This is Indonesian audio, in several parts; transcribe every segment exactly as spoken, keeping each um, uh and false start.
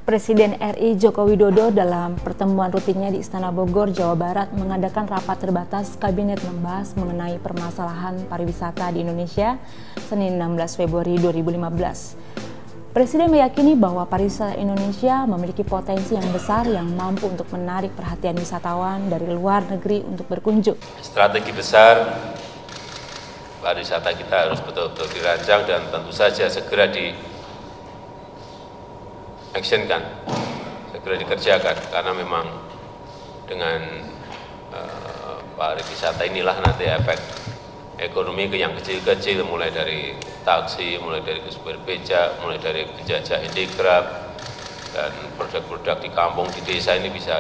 Presiden R I Joko Widodo dalam pertemuan rutinnya di Istana Bogor, Jawa Barat mengadakan rapat terbatas kabinet membahas mengenai permasalahan pariwisata di Indonesia Senin enam belas Februari dua ribu lima belas. Presiden meyakini bahwa pariwisata Indonesia memiliki potensi yang besar yang mampu untuk menarik perhatian wisatawan dari luar negeri untuk berkunjung. Strategi besar pariwisata kita harus betul-betul dirancang dan tentu saja segera di actionkan, segera dikerjakan, karena memang dengan uh, pariwisata inilah nanti efek ekonomi ke yang kecil-kecil, mulai dari taksi, mulai dari supir becak, mulai dari penjajah handicraft, dan produk-produk di kampung, di desa ini bisa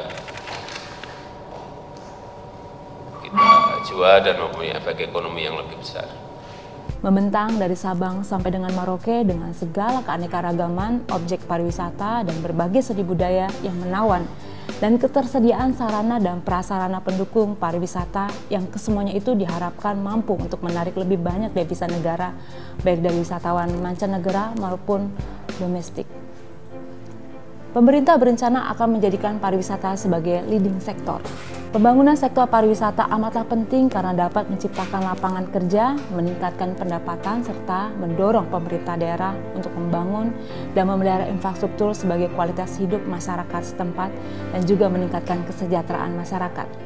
kita jual dan mempunyai efek ekonomi yang lebih besar. Membentang dari Sabang sampai dengan Merauke dengan segala keanekaragaman objek pariwisata dan berbagai seni budaya yang menawan dan ketersediaan sarana dan prasarana pendukung pariwisata yang kesemuanya itu diharapkan mampu untuk menarik lebih banyak devisa negara baik dari wisatawan mancanegara maupun domestik. Pemerintah berencana akan menjadikan pariwisata sebagai leading sektor. Pembangunan sektor pariwisata amatlah penting karena dapat menciptakan lapangan kerja, meningkatkan pendapatan, serta mendorong pemerintah daerah untuk membangun dan memelihara infrastruktur sebagai kualitas hidup masyarakat setempat dan juga meningkatkan kesejahteraan masyarakat.